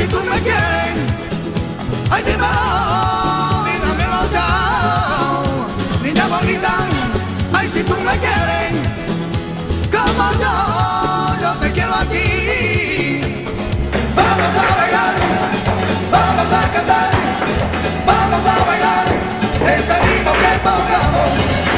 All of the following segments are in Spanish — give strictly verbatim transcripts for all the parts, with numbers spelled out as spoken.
si tú me quieres, ay dímelo, dígamelo ya. Niña bonita, ay si tú me quieres, como yo, yo te quiero a ti. Vamos a bailar, vamos a cantar, vamos a bailar este ritmo que tocamos.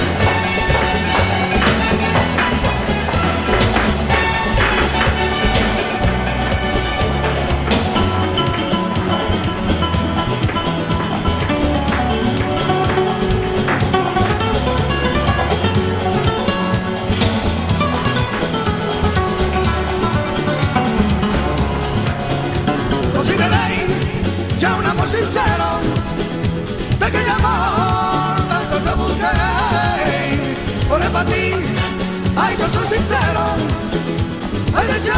Ya un amor sincero, de aquel amor tanto yo busqué. Por el para ti, ay yo soy sincero, ay deseo